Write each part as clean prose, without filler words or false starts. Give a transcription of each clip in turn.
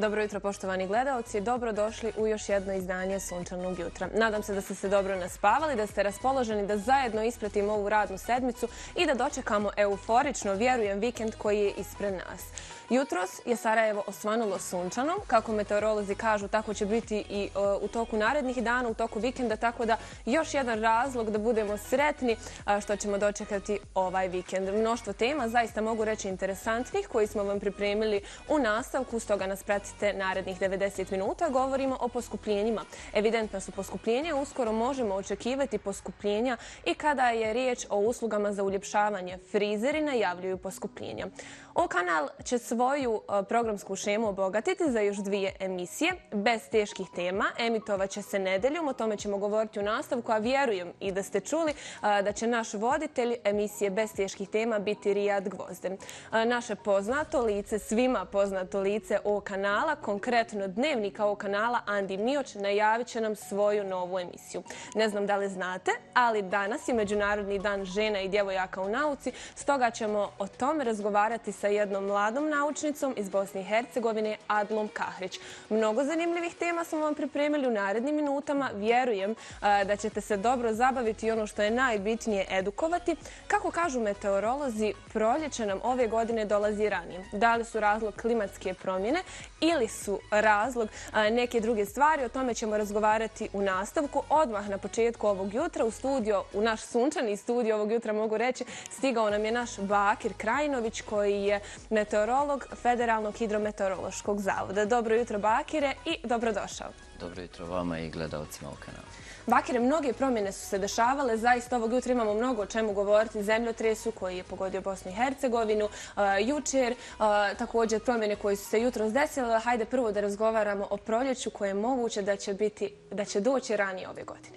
Dobro jutro, poštovani gledaoci. Dobrodošli u još jedno izdanje Sunčanog jutra. Nadam se da ste se dobro naspavali, da ste raspoloženi da zajedno ispratimo ovu radnu sedmicu i da dočekamo euforično, vjerujem, vikend koji je ispred nas. Jutros je Sarajevo osvanulo sunčanom. Kako meteorolozi kažu, tako će biti i u toku narednih dana, u toku vikenda, tako da još jedan razlog da budemo sretni što ćemo dočekati ovaj vikend. Mnoštvo tema, zaista mogu reći interesantnih, koji smo vam pripremili u nastavku, stoga nas pratite narednih 90 minuta. Govorimo o poskupljenjima. Evidentno su poskupljenja, uskoro možemo očekivati poskupljenja i kada je riječ o uslugama za uljepšavanje. Frizeri najavljuju poskupljenja. O kanal će svoju programsku šemu obogatiti za još 2 emisije, bez teških tema. Emitovat će se nedeljom, o tome ćemo govoriti u nastavku, a vjerujem i da ste čuli da će naš voditelj emisije bez teških tema biti Rijad Gvozden. Naše poznato lice, svima poznato lice ovog kanala, konkretno dnevnika ovog kanala, Andi Mioć, najavit će nam svoju novu emisiju. Ne znam da li znate, ali danas je Međunarodni dan žena i djevojaka u nauci, stoga ćemo o tome razgovarati sa jednom mladom naučnicom iz Bosne i Hercegovine, Adlom Kahrić. Mnogo zanimljivih tema smo vam pripremili u narednim minutama. Vjerujem da ćete se dobro zabaviti i ono što je najbitnije edukovati. Kako kažu meteorolozi, proljeće nam ove godine dolazi ranije. Da li su razlog klimatske promjene ili su razlog neke druge stvari, o tome ćemo razgovarati u nastavku. Odmah na početku ovog jutra u naš sunčani studio ovog jutra, mogu reći, stigao nam je naš Bakir Krajinović, koji je meteorolog Federalnog hidrometeorološkog zavoda. Dobro jutro, Bakire, i dobrodošao. Dobro jutro vama i gledalcima u kanalu. Bakire, mnoge promjene su se dešavale. Zaista ovog jutra imamo mnogo o čemu govoriti. Zemljotresu koji je pogodio Bosnu i Hercegovinu, jučer, također promjene koje su se jutros desile. Hajde prvo da razgovaramo o proljeću koje je moguće da će doći ranije ove godine.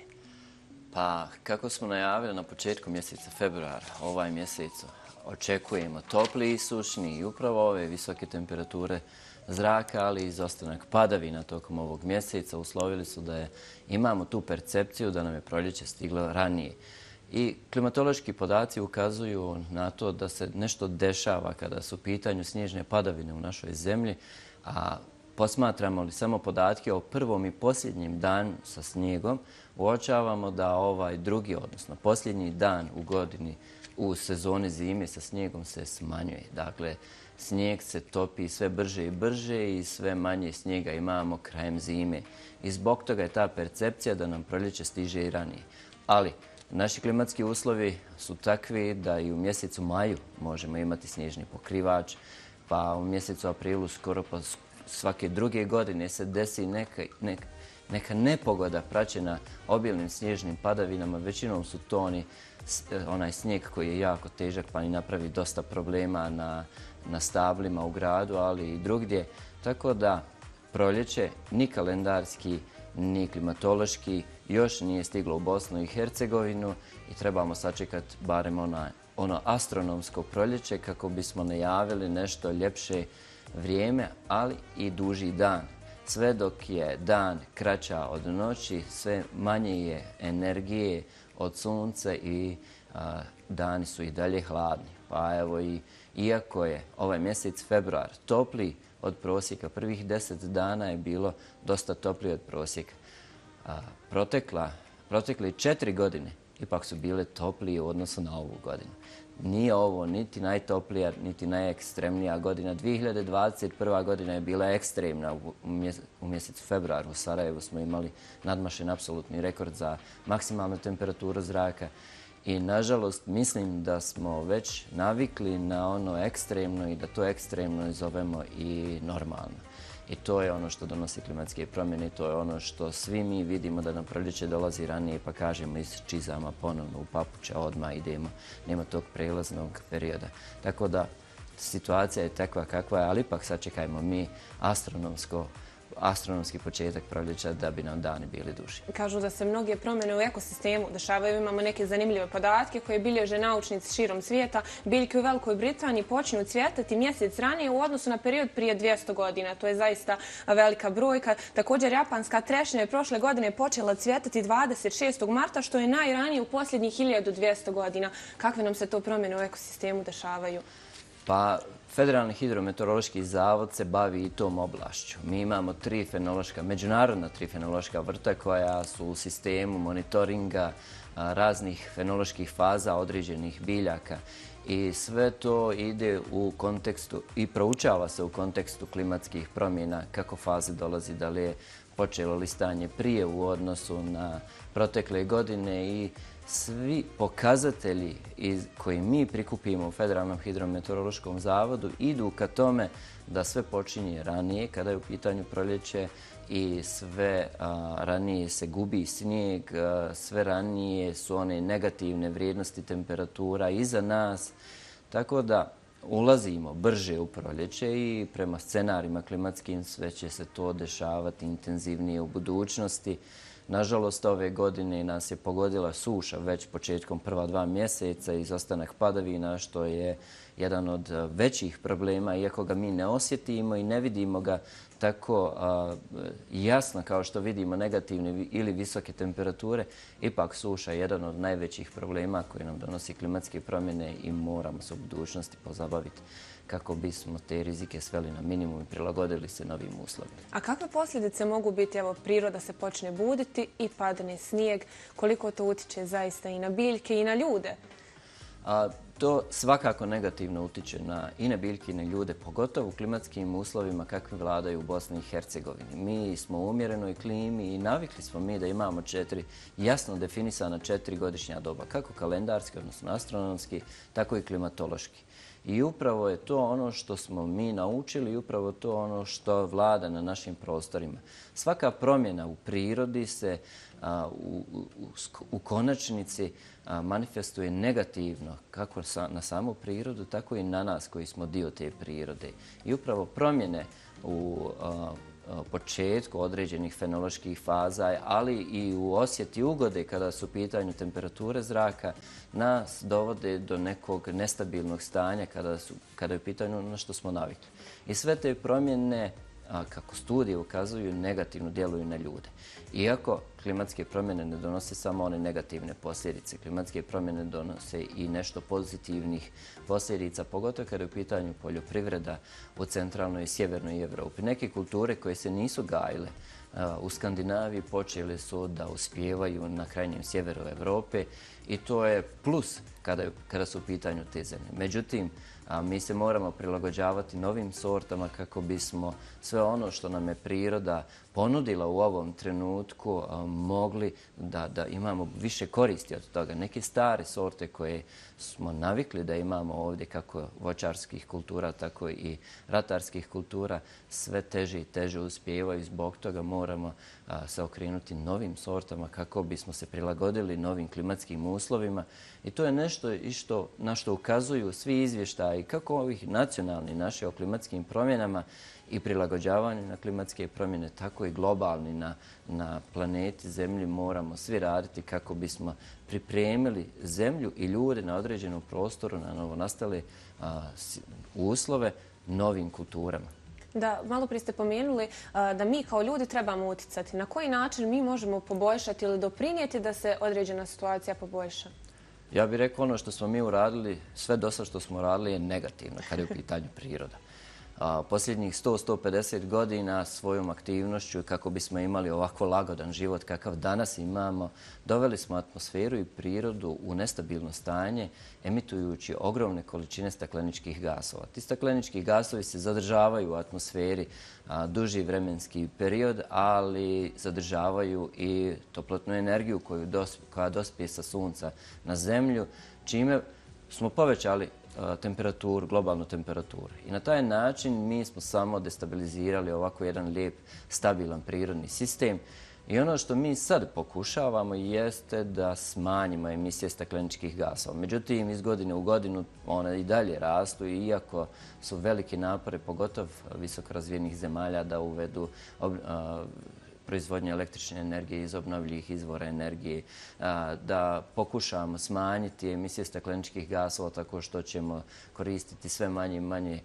Pa, kako smo najavili na početku mjeseca februara, ovaj mjesec očekujemo topli i sušni i upravo ove visoke temperature zraka, ali i izostanak padavina tokom ovog mjeseca uslovili su da imamo tu percepciju da nam je proljeće stiglo ranije. I klimatološki podaci ukazuju na to da se nešto dešava kada su u pitanju snježne padavine u našoj zemlji, a posmatramo li samo podatke o prvom i posljednjim danu sa snijegom, uočavamo da ovaj drugi, odnosno posljednji dan u godini u sezoni zime sa snijegom se smanjuje. Dakle, snijeg se topi sve brže i brže i sve manje snijega imamo krajem zime. I zbog toga je ta percepcija da nam proljeće stiže i ranije. Ali naši klimatski uslovi su takvi da i u mjesecu maju možemo imati snježni pokrivač, pa u mjesecu aprilu skoro pa svake druge godine se desi neka nepogoda praćena obilnim snježnim padavinama. Većinom su to onaj snijeg koji je jako težak pa i napravi dosta problema na stablima u gradu, ali i drugdje. Tako da proljeće ni kalendarski, ni klimatološki još nije stiglo u Bosnu i Hercegovinu i trebamo sačekati barem ono astronomsko proljeće kako bismo najavili nešto ljepše vrijeme, ali i duži dan. Sve dok je dan kraća od noći, sve manje je energije od sunca i dani su i dalje hladni. Pa evo, iako je ovaj mjesec februar topliji od prosjeka, prvih 10 dana je bilo dosta topliji od prosjeka. Protekle 4 godine ipak su bile toplije u odnosu na ovu godinu. Nije ovo niti najtoplija, niti najekstremnija godina. 2021. godina je bila ekstremna. U mjesecu februaru u Sarajevu smo imali nadmašen apsolutni rekord za maksimalnu temperaturu zraka. I nažalost mislim da smo već navikli na ono ekstremno i da to ekstremno zovemo i normalno. I to je ono što donosi klimatske promjene, to je ono što svi mi vidimo da nam proljeće dolazi ranije, pa kažemo iz čizama ponovno u papuče, odmah idemo, nema tog prelaznog perioda. Tako da situacija je takva kakva je, ali ipak sačekajmo mi astronomski početak proljeća da bi nam dani bili duži. Kažu da se mnoge promjene u ekosistemu dešavaju. Imamo neke zanimljive podatke koje bilježe naučnici širom svijeta. Biljke u Velikoj Britaniji počinju cvjetati mjesec ranije u odnosu na period prije 200 godina. To je zaista velika brojka. Također, japanska trešnja je prošle godine počela cvjetati 26. marta, što je najranije u posljednjih 1200 godina. Kakve nam se to promjene u ekosistemu dešavaju? Pa Federalni hidrometeorološki zavod se bavi i tom oblašću. Mi imamo međunarodna tri fenološka vrta koja su u sistemu monitoringa raznih fenoloških faza određenih biljaka. I sve to ide u kontekstu i proučava se u kontekstu klimatskih promjena, kako faze dolazi, da li je počelo listanje prije u odnosu na protekle godine i svi pokazatelji koji mi prikupimo u Federalnom hidrometeorološkom zavodu idu ka tome da sve počinje ranije kada je u pitanju proljeće i sve ranije se gubi snijeg, sve ranije su one negativne vrijednosti temperatura iza nas, tako da ulazimo brže u proljeće i prema scenarijima klimatskim sve će se to dešavati intenzivnije u budućnosti. Nažalost, ove godine nas je pogodila suša već početkom prva 2 mjeseca, izostanak padavina, što je jedan od većih problema, iako ga mi ne osjetimo i ne vidimo ga tako jasno kao što vidimo negativne ili visoke temperature, ipak suša je jedan od najvećih problema koji nam donosi klimatske promjene i moramo se u budućnosti pozabaviti kako bismo te rizike sveli na minimum i prilagodili se novim uslovima. A kakve posljedice mogu biti, evo, priroda se počne buditi i padne snijeg, koliko to utiče zaista i na biljke i na ljude? To svakako negativno utiče i na biljke i na ljude, pogotovo u klimatskim uslovima kakvi vladaju u Bosni i Hercegovini. Mi smo u umjerenoj klimi i navikli smo mi da imamo 4 jasno definisana 4 godišnja doba, kako kalendarski, odnosno astronomski, tako i klimatološki. I upravo je to ono što smo mi naučili i upravo to ono što vlada na našim prostorima. Svaka promjena u prirodi se u konačnici manifestuje negativno kako na samu prirodu, tako i na nas koji smo dio te prirode. I upravo promjene u početku određenih fenoloških faza, ali i u osjeti ugode kada su u pitanju temperature zraka, nas dovode do nekog nestabilnog stanja kada je u pitanju ono što smo navikli. I sve te promjene, kako studije ukazuju, negativno djeluju na ljude. Iako klimatske promjene ne donose samo one negativne posljedice, klimatske promjene donose i nešto pozitivnih posljedica, pogotovo kada je u pitanju poljoprivreda u centralnoj i sjevernoj Evropi. Neke kulture koje se nisu gajile u Skandinaviji počeli su da uspijevaju na krajnjem sjeveru Evrope i to je plus kada su u pitanju te zemlje. Međutim, mi se moramo prilagođavati novim sortama kako bismo sve ono što nam je priroda ponudila u ovom trenutku mogli da imamo više koristi od toga. Neke stare sorte koje smo navikli da imamo ovdje, kako voćarskih kultura, tako i ratarskih kultura, sve teže i teže uspijevaju. Zbog toga moramo se okrenuti novim sortama kako bismo se prilagodili novim klimatskim uslovima. I to je nešto na što ukazuju svi izvještaji, kako ovih nacionalni naši o klimatskim promjenama i prilagođavanju na klimatske promjene, tako i globalni na planeti Zemlji moramo svi raditi kako bismo pripremili zemlju i ljude na određenom prostoru, na novonastale uslove novim kulturama. Da, malo prije ste pomenuli da mi kao ljudi trebamo uticati. Na koji način mi možemo poboljšati ili doprinijeti da se određena situacija poboljša? Ja bih rekao ono što smo mi uradili, sve do sad što smo uradili je negativno kada je u pitanju priroda. Posljednjih 100-150 godina svojom aktivnošću kako bismo imali ovako lagodan život kakav danas imamo, doveli smo atmosferu i prirodu u nestabilno stanje, emitujući ogromne količine stakleničkih gasova. Ti staklenički gasovi se zadržavaju u atmosferi duži vremenski period, ali zadržavaju i toplotnu energiju koja dospije sa sunca na zemlju, čime smo povećali globalnu temperaturu. I na taj način mi smo samo destabilizirali ovako jedan lijep, stabilan prirodni sistem. I ono što mi sad pokušavamo jeste da smanjimo emisije stakleničkih gasova. Međutim, iz godine u godinu one i dalje rastu, iako su veliki napori, pogotovo visoko razvijenih zemalja, da uvedu proizvodnje električne energije iz obnovljivih izvora energije, da pokušamo smanjiti emisije stakleničkih gasova tako što ćemo koristiti sve manje i manje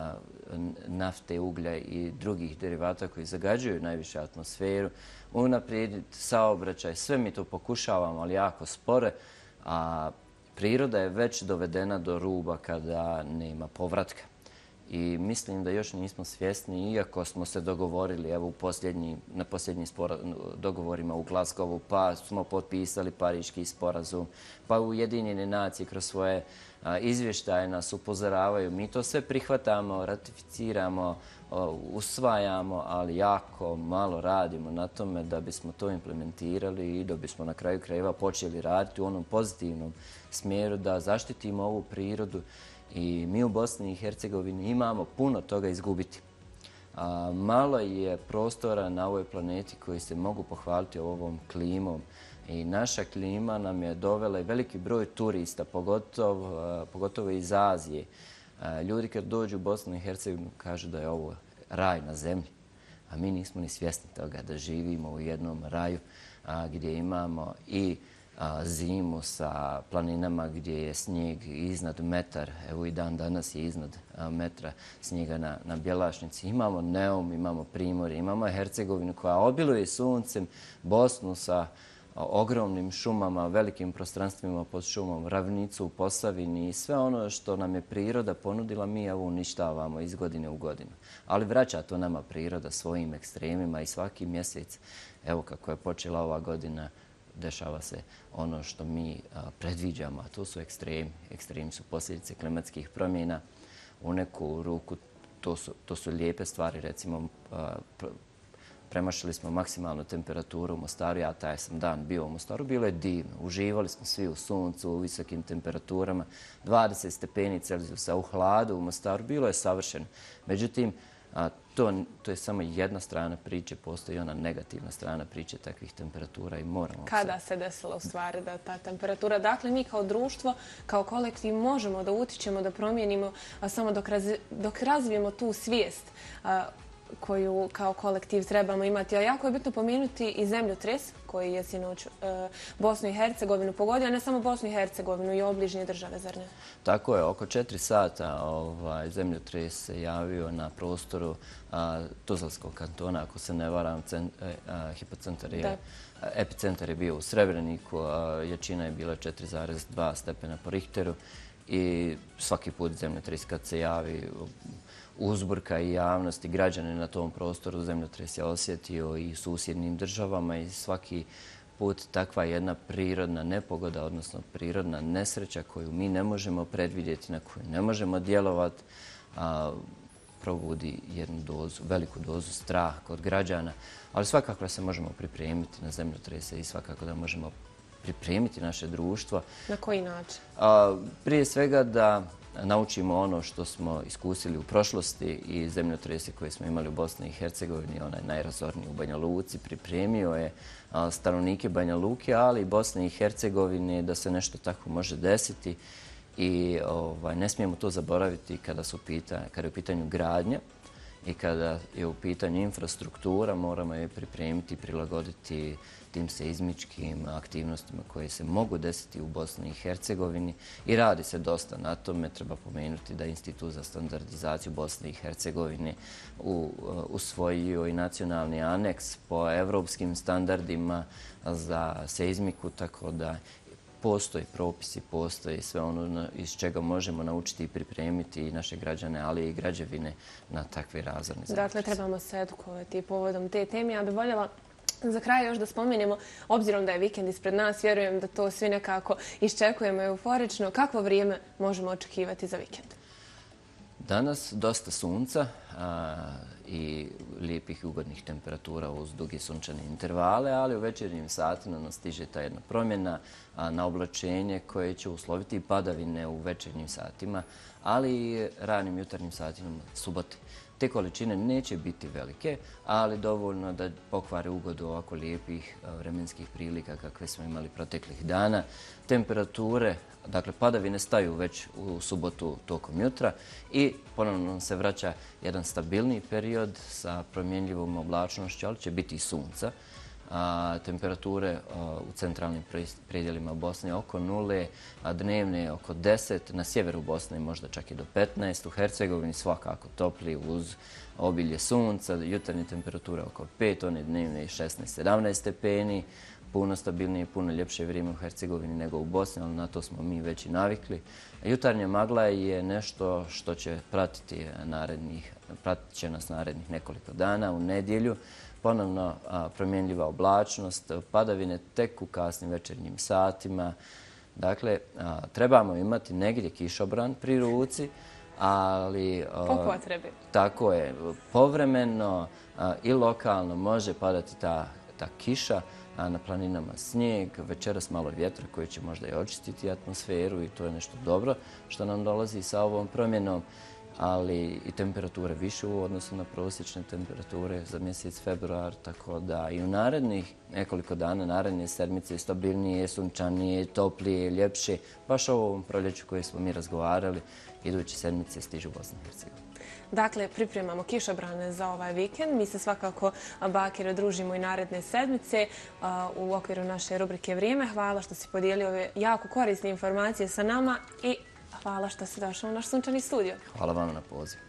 nafte, uglja i drugih derivata koji zagađuju najviše atmosferu, unaprijediti saobraćaj. Sve mi to pokušavamo, ali jako spore, a priroda je već dovedena do ruba kada nema povratka. I mislim da još nismo svjesni, iako smo se dogovorili evo, na posljednjim dogovorima u Glasgowu, pa smo potpisali Pariški sporazum, pa Ujedinjene nacije kroz svoje izvještaje nas upozoravaju. Mi to sve prihvatamo, ratificiramo, usvajamo, ali jako malo radimo na tome da bismo to implementirali i da bismo na kraju krajeva počeli raditi u onom pozitivnom smjeru da zaštitimo ovu prirodu. I mi u Bosni i Hercegovini imamo puno toga izgubiti. Malo je prostora na ovoj planeti koji se mogu pohvaliti ovom klimom. I naša klima nam je dovela i veliki broj turista, pogotovo iz Azije. Ljudi kad dođu u Bosnu i Hercegovinu kažu da je ovo raj na zemlji. A mi nismo ni svjesni toga da živimo u jednom raju gdje imamo i zimu sa planinama gdje je snijeg iznad metar, evo i dan danas je iznad metra snijega na Bjelašnici. Imamo Neum, imamo Primorje, imamo Hercegovinu koja obiluje suncem, Bosnu sa ogromnim šumama, velikim prostranstvima pod šumom, ravnicu u Posavini i sve ono što nam je priroda ponudila, mi evo uništavamo iz godine u godinu. Ali vraća to nama priroda svojim ekstremima i svaki mjesec, evo kako je počela ova godina, dešava se ono što mi predviđamo, a to su ekstremi. Ekstremi su posljedice klimatskih promjena. U neku ruku to su lijepe stvari, recimo premašili smo maksimalnu temperaturu u Mostaru, ja taj sam dan bio u Mostaru, bilo je divno. Uživali smo svi u suncu, u visokim temperaturama, 20 stepeni Celzijusa u hladu u Mostaru, bilo je savršeno. Međutim, to je samo jedna strana priče, postoji ona negativna strana priče takvih temperatura i moramo... Kada se desilo u stvari da ta temperatura? Dakle, mi kao društvo, kao kolektiv možemo da utičemo, da promijenimo, samo dok razvijemo tu svijest koju kao kolektiv trebamo imati. A jako je bitno pomenuti i zemljotres koji je sinoć Bosnu i Hercegovinu pogodio, a ne samo Bosnu i Hercegovinu i obližnje države, zar ne? Tako je, oko 4 sata zemljotres se javio na prostoru Tuzlanskog kantona, ako se ne varam, epicentar je bio u Srebreniku, jačina je bila 4,2 stepena po Richteru i svaki put zemljotres kad se javi uzburka i javnost i građane na tom prostoru zemljotres je osjetio i susjednim državama i svaki put takva jedna prirodna nepogoda, odnosno prirodna nesreća koju mi ne možemo predvidjeti, na koju ne možemo djelovati, probudi jednu dozu, veliku dozu straha kod građana, ali svakako da se možemo pripremiti na zemljotrese i svakako da možemo pripremiti naše društvo. Na koji način? Prije svega da naučimo ono što smo iskusili u prošlosti i zemljotrese koje smo imali u Bosni i Hercegovini, onaj najrazorniji u Banja Luci, pripremio je stanovnike Banja Luke, ali i Bosne i Hercegovine da se nešto tako može desiti i ne smijemo to zaboraviti kada je u pitanju gradnja i kada je u pitanju infrastruktura, moramo je pripremiti i prilagoditi tim seizmičkim aktivnostima koje se mogu desiti u Bosni i Hercegovini i radi se dosta na tome. Treba pomenuti da Institut za standardizaciju Bosne i Hercegovine usvojio i nacionalni aneks po evropskim standardima za seizmiku, tako da postoji propisi, postoji sve ono iz čega možemo naučiti i pripremiti i naše građane, ali i građevine na takve razorne zemljotrese. Dakle, trebamo se edukovati povodom te teme. Ja bih voljela za kraj još da spomenemo, obzirom da je vikend ispred nas, vjerujem da to svi nekako iščekujemo euforično. Kakvo vrijeme možemo očekivati za vikend? Danas dosta sunca i lijepih i ugodnih temperatura uz duge sunčane intervale, ali u večernjim satima nas stiže ta jedna promjena na oblačenje koje će usloviti i padavine u večernjim satima, ali i ranim jutarnjim satima subote. Te količine neće biti velike, ali dovoljno da pokvare ugodu ovako lijepih vremenskih prilika kakve smo imali proteklih dana. Temperature, dakle padavine staju već u subotu tokom jutra i ponovno nam se vraća jedan stabilni period sa promjenljivom oblačnošću, ali će biti i sunca. Temperature u centralnim predjelima Bosne oko 0, a dnevne oko 10, na sjeveru Bosne možda čak i do 15, u Hercegovini svakako topli uz obilje sunca, jutarnje temperature oko 5, one dnevne 16-17 stepeni, puno stabilnije i puno ljepše vrijeme u Hercegovini nego u Bosni, ali na to smo mi već i navikli. Jutarnja magla je nešto što će pratit će nas narednih nekoliko dana. U nedjelju ponovno promjenljiva oblačnost, padavine tek u kasnim večernjim satima. Dakle, trebamo imati negdje kišobran pri ruci, ali po potrebi. Tako je, povremeno i lokalno može padati ta kiša, a na planinama snijeg, večeras malo vjetra koji će možda i očistiti atmosferu i to je nešto dobro što nam dolazi sa ovom promjenom, ali i temperature više u odnosu na prosječne temperature za mjesec februar, tako da i u narednih nekoliko dana, naredne sedmice stabilnije, sunčanije, toplije, ljepše, baš o ovom proljeću koje smo mi razgovarali, iduće sedmice stižu u Bosnu i Hercegovinu. Dakle, pripremamo kišobrane za ovaj vikend. Mi se svakako, Bakire, družimo i naredne sedmice u okviru naše rubrike Vrijeme. Hvala što si podijelio ove jako korisne informacije sa nama i hvala što si došao u naš sunčani studio. Hvala vam na pozivu.